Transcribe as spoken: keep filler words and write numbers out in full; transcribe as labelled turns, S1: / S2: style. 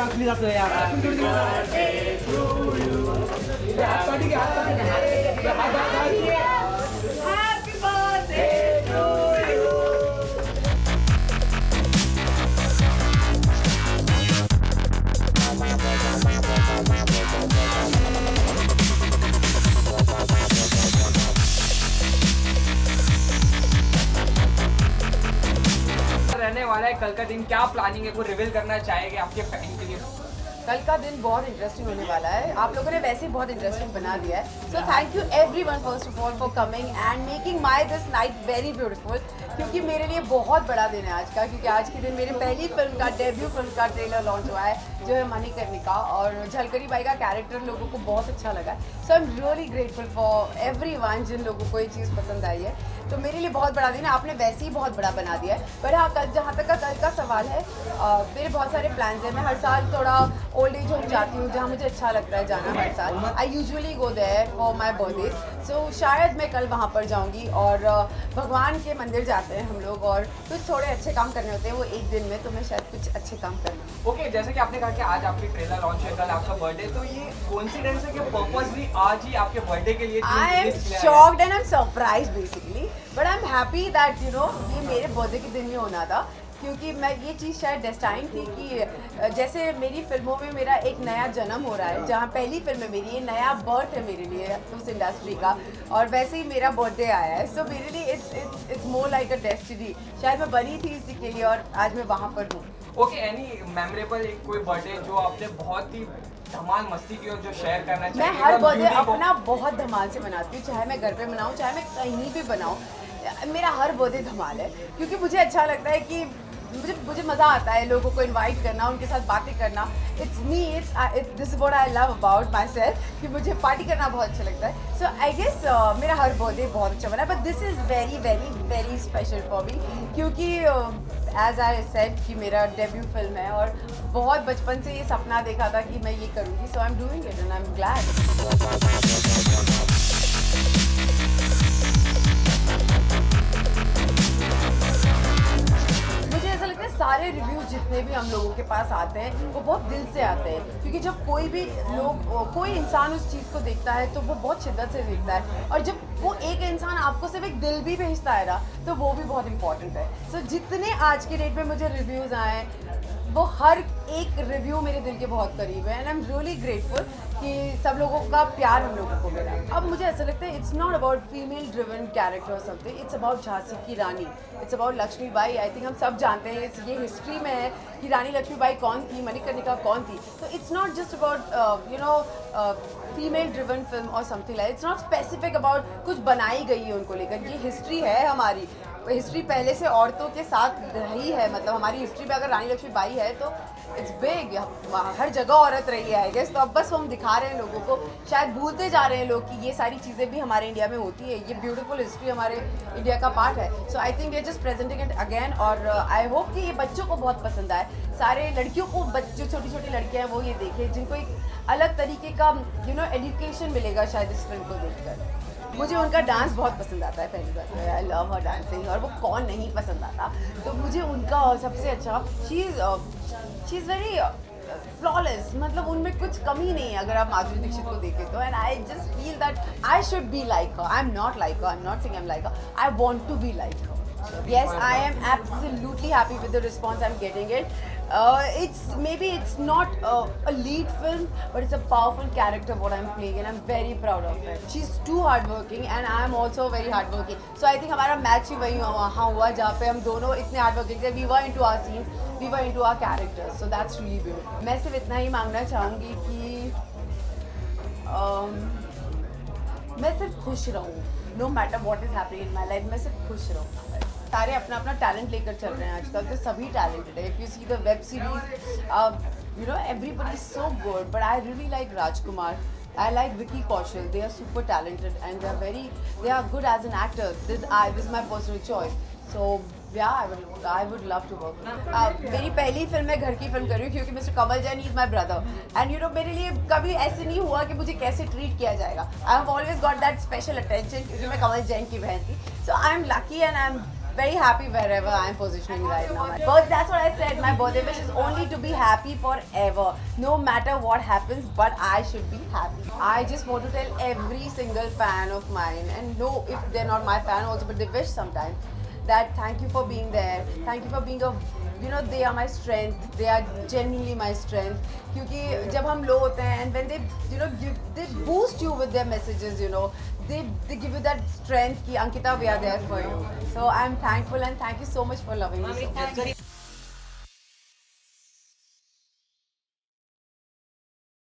S1: Please आप यार
S2: रहने वाला है कल का दिन, क्या प्लानिंग है, कोई रिवील करना चाहेंगे आपके फैन के लिए?
S3: कल का दिन बहुत इंटरेस्टिंग होने वाला है। आप लोगों ने वैसे ही बहुत इंटरेस्टिंग बना दिया है। So thank you everyone first of all for coming and making my this night very beautiful, क्योंकि मेरे लिए बहुत बड़ा दिन है आज का, क्योंकि आज के दिन मेरी पहली फिल्म का डेब्यू फिल्म का ट्रेलर लॉन्च हुआ है, जो है मणिकर्णिका, और झलकरी बाई का कैरेक्टर लोगों को बहुत अच्छा लगा। So I am really grateful for everyone जिन लोगों को ये चीज़ पसंद आई है। तो मेरे लिए बहुत बड़ा दिन है। आपने वैसे ही बहुत बड़ा बना दिया है। पर हाँ, कल जहाँ तक का कल का सवाल है, आ, मेरे बहुत सारे प्लान्स हैं। मैं हर साल थोड़ा ओल्ड एज होम जाती हूँ, जहाँ मुझे अच्छा लगता है जाना हर साल। I usually go there for my birthday. So शायद मैं कल वहाँ पर जाऊँगी, और भगवान के मंदिर जाते हैं हम लोग, और कुछ थोड़े अच्छे काम करने होते हैं वो एक दिन में, तो मैं शायद कुछ अच्छे काम करना।
S2: ओके okay, जैसे कि आपने कहा कि आज आपकी ट्रेलर लॉन्च है, कल आपका बर्थडे, तो ये कोइंसिडेंस है कि पर्पसली आज ही आपके बर्थडे के लिए
S3: I am shocked and I am surprised basically, but I am happy that you know ये मेरे बर्थडे के दिन में होना था, क्योंकि मैं ये चीज़ शायद डेस्टाइन थी कि जैसे मेरी फिल्मों में मेरा एक नया जन्म हो रहा है, जहाँ पहली फिल्म है मेरी, ये नया बर्थ है मेरे लिए उस इंडस्ट्री का, और वैसे ही मेरा बर्थडे आया है। सो so, मेरे लिए it's it's it's more like a destiny. शायद मैं बनी थी इसी के लिए, और आज मैं वहाँ पर हूँ।
S2: ओके, एनी मेमोरेबल एक कोई बर्थडे जो आपने बहुत ही धमाल मस्ती की और जो शेयर करना चाहिए?
S3: मैं हर बर्थडे अपना बहुत धमाल से मनाती हूँ, चाहे मैं घर पे मनाऊँ चाहे मैं कहीं भी बनाऊँ, मेरा हर बर्थडे धमाल है, क्योंकि मुझे अच्छा लगता है कि मुझे मुझे मज़ा आता है लोगों को इनवाइट करना, उनके साथ बातें करना। It's me it's this is what I love about myself, कि मुझे पार्टी करना बहुत अच्छा लगता है। सो आई गेस मेरा हर बर्थडे बहुत अच्छा बना है, but this is very very very special for me, क्योंकि एज आई सेड कि मेरा डेब्यू फिल्म है, और बहुत बचपन से ये सपना देखा था कि मैं ये करूँगी। So I am doing it and I am glad. सारे रिव्यूज जितने भी हम लोगों के पास आते हैं वो बहुत दिल से आते हैं, क्योंकि जब कोई भी लोग कोई इंसान उस चीज़ को देखता है तो वो बहुत शिद्दत से देखता है, और जब वो एक इंसान आपको सिर्फ एक दिल भी भेजता है ना, तो वो भी बहुत इंपॉर्टेंट है। सो so, जितने आज के डेट में मुझे रिव्यूज़ आए, वो हर एक रिव्यू मेरे दिल के बहुत करीब है, and I am really grateful कि सब लोगों का प्यार हम लोगों को मिला। अब मुझे ऐसा लगता है it's not about female driven character और समथिंग, इट्स अबाउट झांसी की रानी, it's about Lakshmi Bai. I think हम सब जानते हैं, ये हिस्ट्री में है कि रानी लक्ष्मी बाई कौन थी, मणिकर्णिका कौन थी। तो it's not just about you know female driven film और something like, it's not specific about कुछ बनाई गई है उनको लेकर। ये हिस्ट्री है हमारी, हिस्ट्री पहले से औरतों के साथ रही है, मतलब हमारी हिस्ट्री में अगर रानी लक्ष्मी बाई है तो इट्स बिग, हर जगह औरत रही है आई गेस। तो अब बस हम दिखा रहे हैं लोगों को, शायद भूलते जा रहे हैं लोग कि ये सारी चीज़ें भी हमारे इंडिया में होती है, ये ब्यूटीफुल हिस्ट्री हमारे इंडिया का पार्ट है। So I think we are just presenting it again, और आई होप कि ये बच्चों को बहुत पसंद आए, सारे लड़कियों को, जो छोटी छोटी लड़कियाँ हैं वो ये देखें, जिनको एक अलग तरीके का यू नो एजुकेशन मिलेगा शायद इस फिल्म को देखकर। मुझे उनका डांस बहुत पसंद आता है, पहली बात तो आई लव हर डांसिंग, और वो कौन नहीं पसंद आता। तो मुझे उनका सबसे अच्छा, she is she is very flawless, मतलब उनमें कुछ कमी नहीं है अगर आप माधुरी दीक्षित को देखें तो। And I just feel that I should be like her, I am not like her, I am not saying I am like her, I want to be like her. Yes, I am absolutely happy with the response I'm getting it. Uh, it's maybe it's not uh, a lead film, but it's a powerful character what I'm playing, and I'm very proud of it. She's too hardworking, and I'm also very hardworking. So I think हमारा match ही वही वहाँ हुआ जहाँ पे हम दोनों इतने hardworking थे. We were into our scenes, we were into our characters. So that's really beautiful. मैं सिर्फ इतना ही मांगना चाहूँगी कि um, मैं सिर्फ खुश रहूँ. No matter what is happening in my life, मैं सिर्फ खुश रहूँ. सारे अपना अपना टैलेंट लेकर चल रहे हैं आजकल, तो सभी टैलेंटेड है. If you see the web series, you know everybody is so good, but I really like Rajkumar. I like Vicky Kaushal. They are super talented and they are very, they are good as an actor. This I this is my personal choice. So yeah, I would I would love to work. Uh, मेरी पहली film मैं घर की film कर रही हूँ क्योंकि mister Kamal Jain is my brother, and you know मेरे लिए कभी ऐसे नहीं हुआ कि मुझे कैसे ट्रीट किया जाएगा. I have always got that special attention क्योंकि मैं कमल जैन की बहन थी. So I am lucky and I am very happy wherever I am positioning right now. But that's what I said. My birthday wish is only to be happy forever, no matter what happens. But I should be happy. I just want to tell every single fan of mine, and no, if they're not my fan also, but they wish sometimes, that thank you for being there. Thank you for being a, you know, they are my strength. They are genuinely my strength. क्योंकि जब हम low होते हैं, and when they, you know, give, they boost you with their messages, you know, they they give you that strength कि Ankita, we are there for you. So I'm thankful and thank you so much for loving me so much.